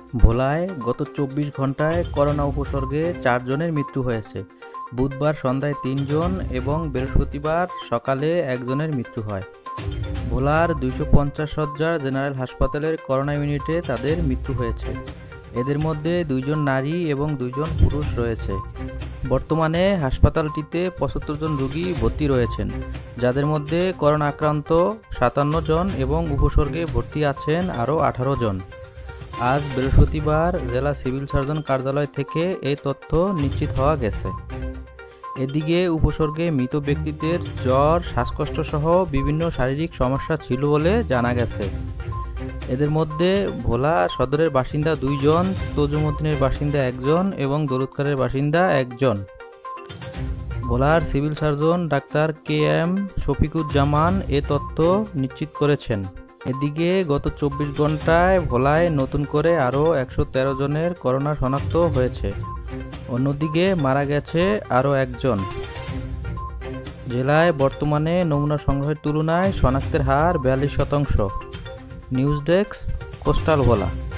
ভোলায় গত ২৪ ঘন্টায় করোনা উপসর্গে ৪ জনের মৃত্যু হয়েছে। বুধবার সন্ধ্যায় ৩ জন এবং বৃহস্পতিবার সকালে ১ জনের মৃত্যু হয়। ভোলার ২৫০ শয্যার জেনারেল হাসপাতালের করোনা ইউনিটে তাদের মৃত্যু হয়েছে। এদের মধ্যে ২ জন নারী এবং ২ জন পুরুষ রয়েছে। বর্তমানে হাসপাতালটিতে ৭৫ জন রোগী ভর্তি রয়েছেন, যাদের মধ্যে করোনা আক্রান্ত ৫৭ জন এবং উপসর্গে ভর্তি আছেন আরও ১৮ জন। আজ বৃহস্পতিবার জেলা সিভিল সার্জন কার্যালয় থেকে এই তথ্য নিশ্চিত হওয়া গেছে। এদিকে উপসর্গে মৃত ব্যক্তিদের জ্বর, শ্বাসকষ্ট সহ বিভিন্ন শারীরিক সমস্যা ছিল বলে জানা গেছে। এদের মধ্যে ভোলা সদরের বাসিন্দা ২ জন, তজুমুদ্দিনের বাসিন্দা ১ জন এবং দৌলতখালের বাসিন্দা ১ জন। ভোলার civil surgeon doctor KM Shafiquzzaman এ তথ্য নিশ্চিত করেছেন। এদিকে গত ২৪ ঘন্টায় ভোলায় নতুন করে আরও ১১৩ জনের করোনা শনাক্ত হয়েছে। অন্যদিকে মারা গেছে আরও ১ জন। জেলায় বর্তমানে নমুনা সংগ্রহের তুলনায় শনাক্তের হার ৪২%। নিউজ ডেস্ক, কোস্টাল ভোলা।